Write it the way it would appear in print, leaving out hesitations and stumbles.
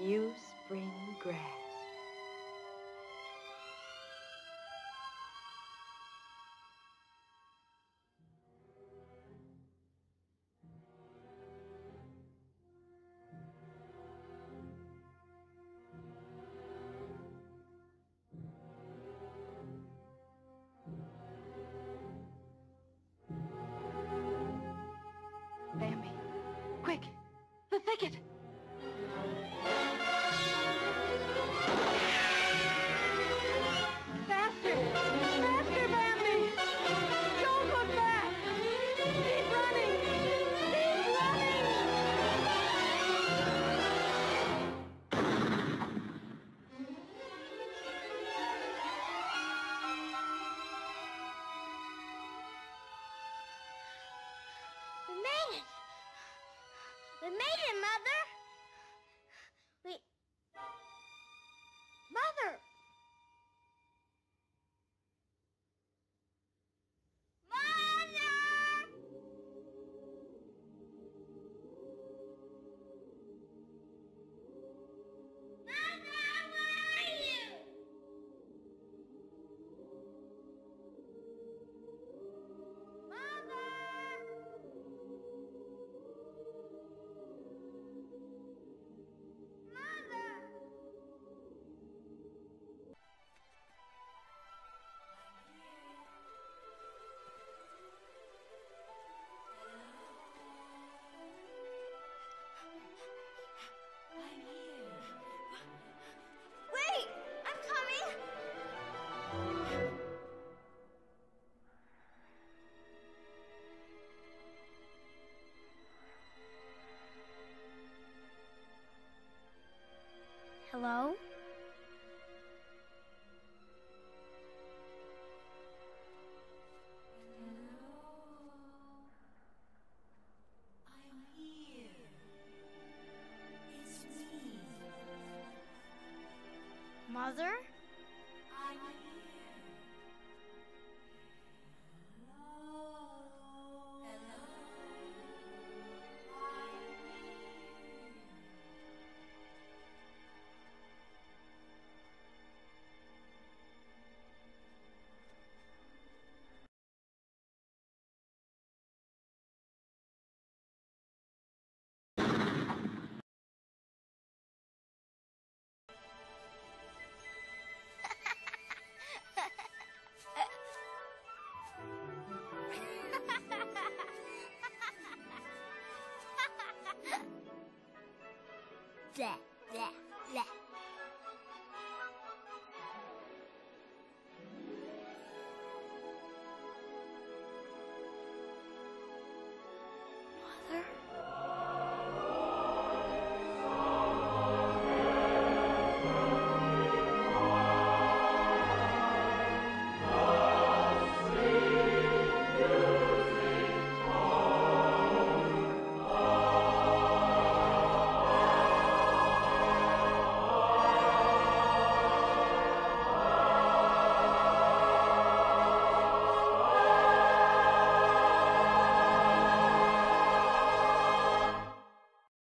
new spring grass. Bambi, quick, the thicket! Faster! Faster, Bambi! Don't look back! Keep running! Keep running! We made it! We made it, Mother! Mother! Wait! I'm coming! Hello? I'm here. It's me. Mother? I'm here. Hello. Hello. I'm here. Blah, blah, blah.